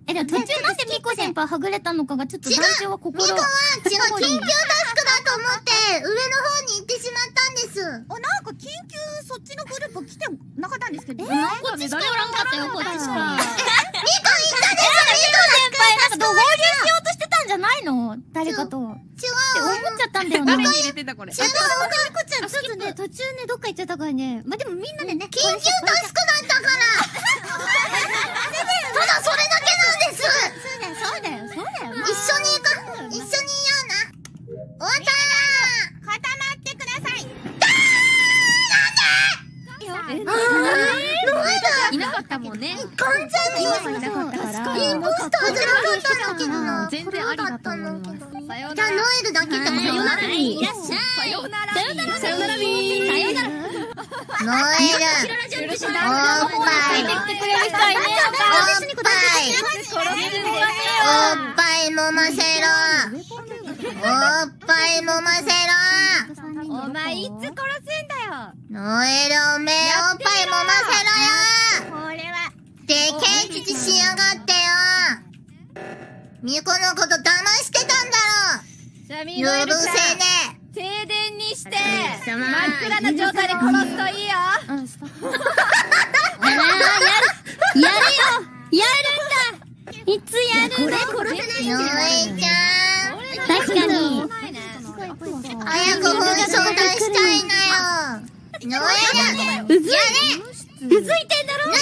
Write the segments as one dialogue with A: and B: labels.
A: でも途中なんでミコ先輩はぐれたのかがちょっと団長は心。
B: ミコは違う、緊急タスクだと思って上の方に行ってしまったんです。
C: なんか緊急そっちのグループ来てなかったんですけど。
A: こっちしかおらんかったよ、こっちしか。
B: ミコ行ったです。
A: なんか合流しようとしてたんじゃないの？誰かと。違う。って思っちゃったんだよね。
D: 誰に入れてんだこれ。
A: 違う。ミコちゃん、ちょっとね、途中ね、どっか行っちゃったからね。ま、でもみんなでね。
B: 緊急タスクだったからただそれだけなんです。
A: そうだよ。
B: 一緒に行こう。一緒にいような。終わったー。
C: 固まってください。
D: いなかったもんね。
B: 完全に
A: いなかったから。
B: インポスターじゃなかったんだけどな。
D: 全然ありだと思います。さようなら。
B: じゃあノエルだけってこと？
A: さよならビー。
D: さようなら。さようならビー。
A: さよなら。
B: ノエル。
D: 許し
B: おっぱい。
A: 来てくれる人はいね
B: おっぱい揉ませろ。おっぱい揉ませろ。
C: お前いつ殺すんだよ。
B: ノエルおめえおっぱい揉ませろよ。
C: これは
B: でけえ父しやがってよ。ミコのこと騙してたんだろ。
C: じゃあみ
B: うるせえね。
C: 停電にして真っ暗な状態で殺すといいよ。
A: やるよ。やるんだ。いつやるの？
B: ノエちゃん。
A: 確かに。
B: 早く本性出したいなよ。ノエル。
A: うずいてんだろ？
B: 脱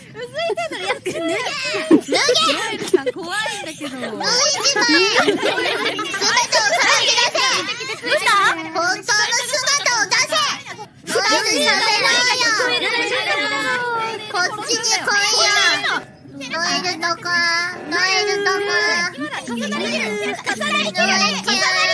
B: げ
D: さん怖いんだけど。
B: 脱いじまえ。姿をさらけ出せ。
A: どうした？
B: 本当の姿を出せ。ノエルさせろよ。こっちに来いよ。ノエルとか。ノエルちゃん。